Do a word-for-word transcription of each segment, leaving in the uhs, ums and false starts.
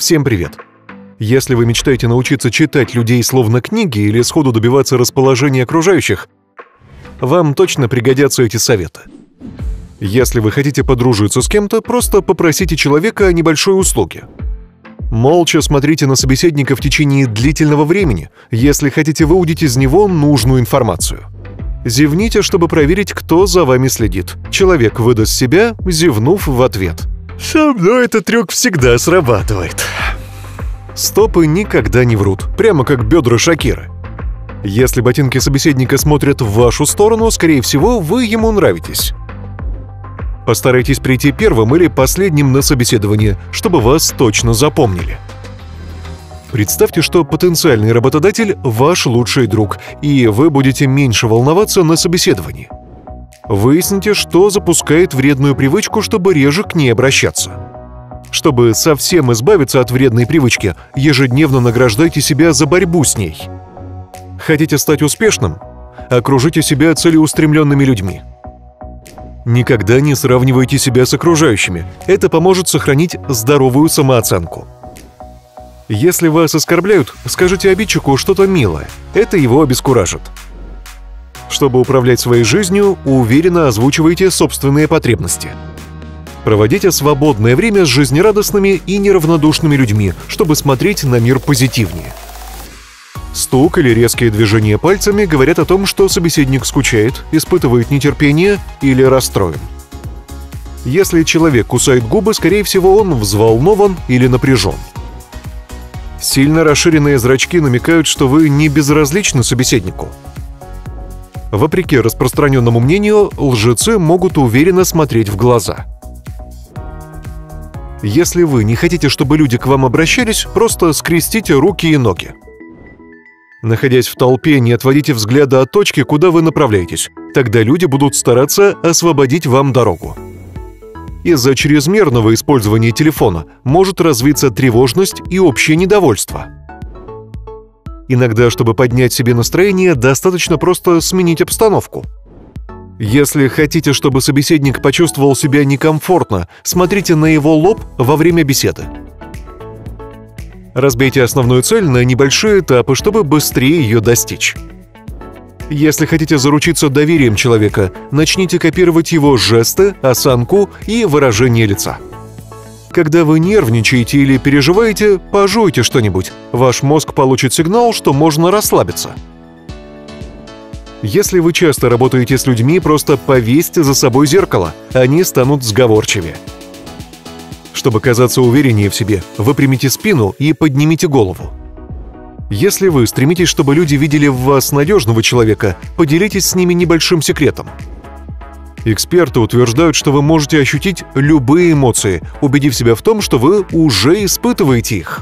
Всем привет! Если вы мечтаете научиться читать людей словно книги или сходу добиваться расположения окружающих, вам точно пригодятся эти советы. Если вы хотите подружиться с кем-то, просто попросите человека о небольшой услуге. Молча смотрите на собеседника в течение длительного времени, если хотите выудить из него нужную информацию. Зевните, чтобы проверить, кто за вами следит. Человек выдаст себя, зевнув в ответ. Со мной этот трюк всегда срабатывает. Стопы никогда не врут, прямо как бедра Шакиры. Если ботинки собеседника смотрят в вашу сторону, скорее всего, вы ему нравитесь. Постарайтесь прийти первым или последним на собеседование, чтобы вас точно запомнили. Представьте, что потенциальный работодатель – ваш лучший друг, и вы будете меньше волноваться на собеседовании. Выясните, что запускает вредную привычку, чтобы реже к ней обращаться. Чтобы совсем избавиться от вредной привычки, ежедневно награждайте себя за борьбу с ней. Хотите стать успешным? Окружите себя целеустремленными людьми. Никогда не сравнивайте себя с окружающими. Это поможет сохранить здоровую самооценку. Если вас оскорбляют, скажите обидчику что-то милое. Это его обескуражит. Чтобы управлять своей жизнью, уверенно озвучивайте собственные потребности. Проводите свободное время с жизнерадостными и неравнодушными людьми, чтобы смотреть на мир позитивнее. Стук или резкие движения пальцами говорят о том, что собеседник скучает, испытывает нетерпение или расстроен. Если человек кусает губы, скорее всего, он взволнован или напряжен. Сильно расширенные зрачки намекают, что вы не безразличны собеседнику. Вопреки распространенному мнению, лжецы могут уверенно смотреть в глаза. Если вы не хотите, чтобы люди к вам обращались, просто скрестите руки и ноги. Находясь в толпе, не отводите взгляда от точки, куда вы направляетесь. Тогда люди будут стараться освободить вам дорогу. Из-за чрезмерного использования телефона может развиться тревожность и общее недовольство. Иногда, чтобы поднять себе настроение, достаточно просто сменить обстановку. Если хотите, чтобы собеседник почувствовал себя некомфортно, смотрите на его лоб во время беседы. Разбейте основную цель на небольшие этапы, чтобы быстрее ее достичь. Если хотите заручиться доверием человека, начните копировать его жесты, осанку и выражение лица. Когда вы нервничаете или переживаете, пожуйте что-нибудь. Ваш мозг получит сигнал, что можно расслабиться. Если вы часто работаете с людьми, просто повесьте за собой зеркало, они станут сговорчивее. Чтобы казаться увереннее в себе, выпрямите спину и поднимите голову. Если вы стремитесь, чтобы люди видели в вас надежного человека, поделитесь с ними небольшим секретом. Эксперты утверждают, что вы можете ощутить любые эмоции, убедив себя в том, что вы уже испытываете их.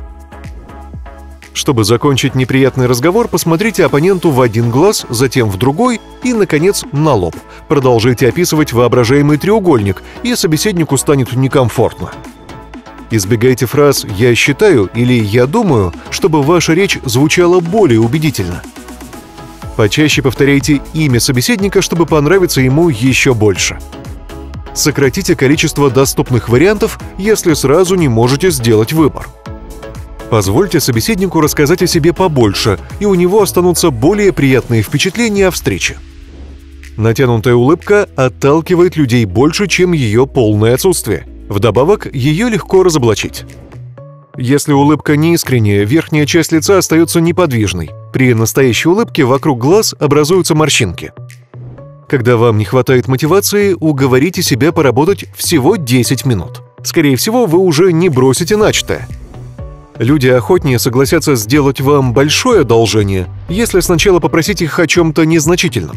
Чтобы закончить неприятный разговор, посмотрите оппоненту в один глаз, затем в другой и, наконец, на лоб. Продолжите описывать воображаемый треугольник, и собеседнику станет некомфортно. Избегайте фраз «я считаю» или «я думаю», чтобы ваша речь звучала более убедительно. Почаще повторяйте имя собеседника, чтобы понравиться ему еще больше. Сократите количество доступных вариантов, если сразу не можете сделать выбор. Позвольте собеседнику рассказать о себе побольше, и у него останутся более приятные впечатления о встрече. Натянутая улыбка отталкивает людей больше, чем ее полное отсутствие. Вдобавок, ее легко разоблачить. Если улыбка неискренняя, верхняя часть лица остается неподвижной. При настоящей улыбке вокруг глаз образуются морщинки. Когда вам не хватает мотивации, уговорите себя поработать всего десять минут. Скорее всего, вы уже не бросите начатое. Люди охотнее согласятся сделать вам большое одолжение, если сначала попросить их о чем-то незначительном.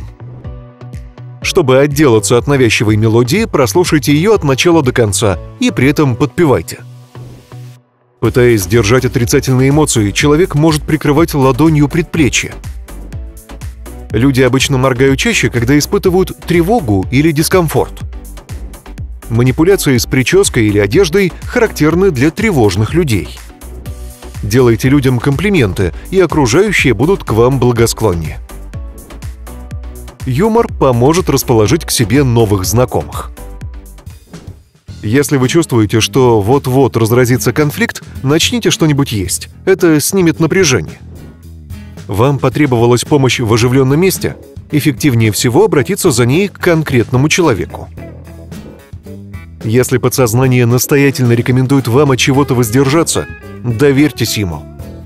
Чтобы отделаться от навязчивой мелодии, прослушайте ее от начала до конца и при этом подпевайте. Пытаясь сдержать отрицательные эмоции, человек может прикрывать ладонью предплечье. Люди обычно моргают чаще, когда испытывают тревогу или дискомфорт. Манипуляции с прической или одеждой характерны для тревожных людей. Делайте людям комплименты, и окружающие будут к вам благосклоннее. Юмор поможет расположить к себе новых знакомых. Если вы чувствуете, что вот-вот разразится конфликт, начните что-нибудь есть. Это снимет напряжение. Вам потребовалась помощь в оживленном месте? Эффективнее всего обратиться за ней к конкретному человеку. Если подсознание настоятельно рекомендует вам от чего-то воздержаться, доверьтесь ему.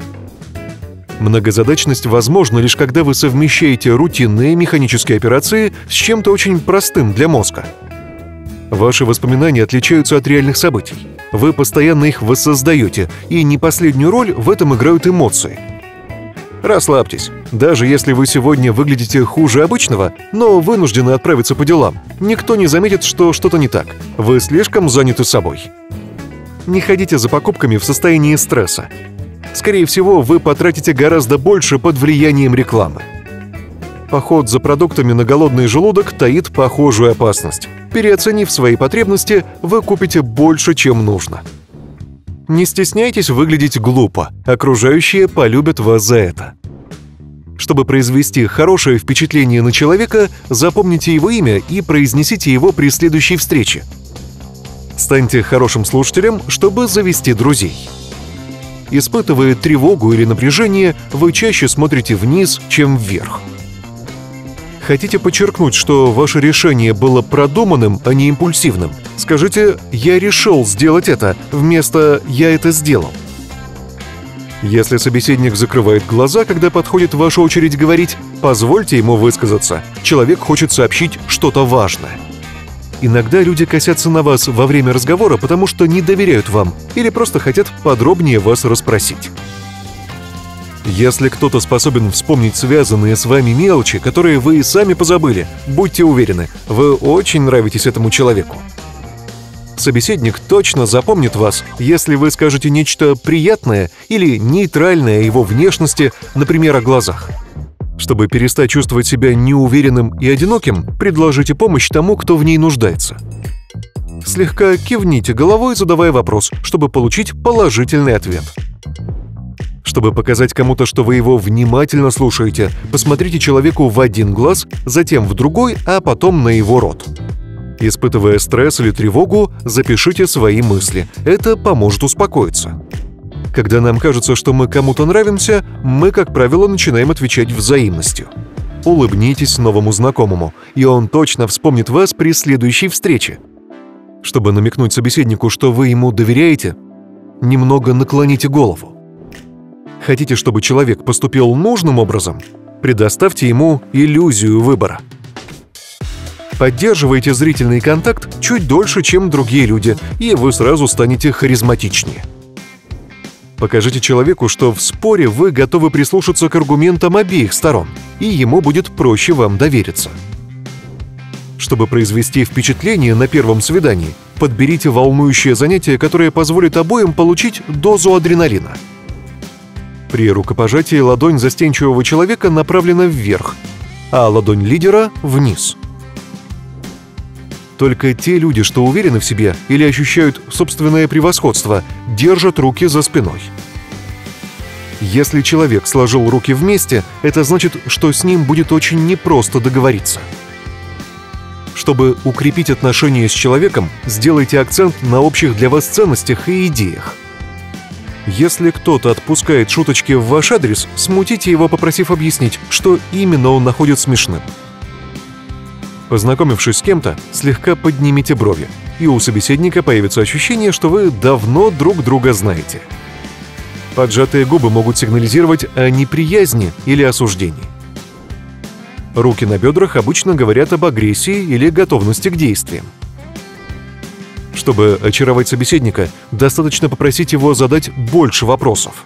Многозадачность возможна лишь когда вы совмещаете рутинные механические операции с чем-то очень простым для мозга. Ваши воспоминания отличаются от реальных событий. Вы постоянно их воссоздаете, и не последнюю роль в этом играют эмоции. Расслабьтесь. Даже если вы сегодня выглядите хуже обычного, но вынуждены отправиться по делам, никто не заметит, что что-то не так. Вы слишком заняты собой. Не ходите за покупками в состоянии стресса. Скорее всего, вы потратите гораздо больше под влиянием рекламы. Поход за продуктами на голодный желудок таит похожую опасность. Переоценив свои потребности, вы купите больше, чем нужно. Не стесняйтесь выглядеть глупо, окружающие полюбят вас за это. Чтобы произвести хорошее впечатление на человека, запомните его имя и произнесите его при следующей встрече. Станьте хорошим слушателем, чтобы завести друзей. Испытывая тревогу или напряжение, вы чаще смотрите вниз, чем вверх. Хотите подчеркнуть, что ваше решение было продуманным, а не импульсивным? Скажите «я решил сделать это» вместо «я это сделал». Если собеседник закрывает глаза, когда подходит ваша очередь говорить, позвольте ему высказаться. Человек хочет сообщить что-то важное. Иногда люди косятся на вас во время разговора, потому что не доверяют вам или просто хотят подробнее вас расспросить. Если кто-то способен вспомнить связанные с вами мелочи, которые вы и сами позабыли, будьте уверены, вы очень нравитесь этому человеку. Собеседник точно запомнит вас, если вы скажете нечто приятное или нейтральное о его внешности, например, о глазах. Чтобы перестать чувствовать себя неуверенным и одиноким, предложите помощь тому, кто в ней нуждается. Слегка кивните головой, задавая вопрос, чтобы получить положительный ответ. Чтобы показать кому-то, что вы его внимательно слушаете, посмотрите человеку в один глаз, затем в другой, а потом на его рот. Испытывая стресс или тревогу, запишите свои мысли. Это поможет успокоиться. Когда нам кажется, что мы кому-то нравимся, мы, как правило, начинаем отвечать взаимностью. Улыбнитесь новому знакомому, и он точно вспомнит вас при следующей встрече. Чтобы намекнуть собеседнику, что вы ему доверяете, немного наклоните голову. Хотите, чтобы человек поступил нужным образом? Предоставьте ему иллюзию выбора. Поддерживайте зрительный контакт чуть дольше, чем другие люди, и вы сразу станете харизматичнее. Покажите человеку, что в споре вы готовы прислушаться к аргументам обеих сторон, и ему будет проще вам довериться. Чтобы произвести впечатление на первом свидании, подберите волнующее занятие, которое позволит обоим получить дозу адреналина. При рукопожатии ладонь застенчивого человека направлена вверх, а ладонь лидера – вниз. Только те люди, что уверены в себе или ощущают собственное превосходство, держат руки за спиной. Если человек сложил руки вместе, это значит, что с ним будет очень непросто договориться. Чтобы укрепить отношения с человеком, сделайте акцент на общих для вас ценностях и идеях. Если кто-то отпускает шуточки в ваш адрес, смутите его, попросив объяснить, что именно он находит смешным. Познакомившись с кем-то, слегка поднимите брови, и у собеседника появится ощущение, что вы давно друг друга знаете. Поджатые губы могут сигнализировать о неприязни или осуждении. Руки на бедрах обычно говорят об агрессии или готовности к действиям. Чтобы очаровать собеседника, достаточно попросить его задать больше вопросов.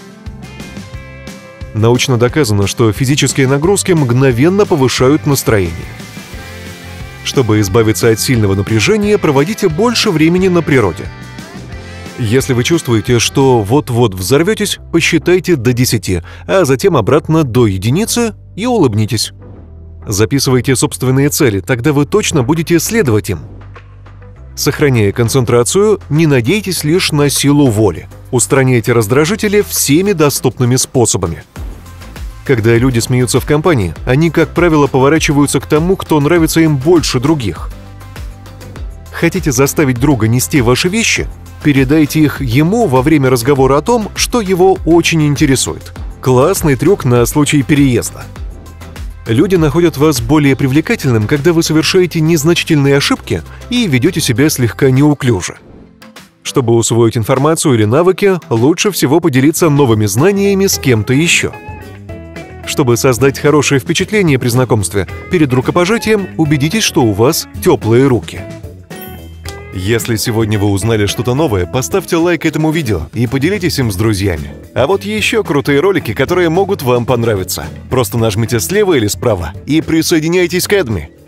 Научно доказано, что физические нагрузки мгновенно повышают настроение. Чтобы избавиться от сильного напряжения, проводите больше времени на природе. Если вы чувствуете, что вот-вот взорветесь, посчитайте до десяти, а затем обратно до единицы и улыбнитесь. Записывайте собственные цели, тогда вы точно будете следовать им. Сохраняя концентрацию, не надейтесь лишь на силу воли. Устраняйте раздражители всеми доступными способами. Когда люди смеются в компании, они, как правило, поворачиваются к тому, кто нравится им больше других. Хотите заставить друга нести ваши вещи? передайте их ему во время разговора о том, что его очень интересует. Классный трюк на случай переезда. Люди находят вас более привлекательным, когда вы совершаете незначительные ошибки и ведете себя слегка неуклюже. Чтобы усвоить информацию или навыки, лучше всего поделиться новыми знаниями с кем-то еще. Чтобы создать хорошее впечатление при знакомстве, перед рукопожатием убедитесь, что у вас теплые руки. Если сегодня вы узнали что-то новое, поставьте лайк этому видео и поделитесь им с друзьями. А вот еще крутые ролики, которые могут вам понравиться. Просто нажмите слева или справа и присоединяйтесь к Эдми.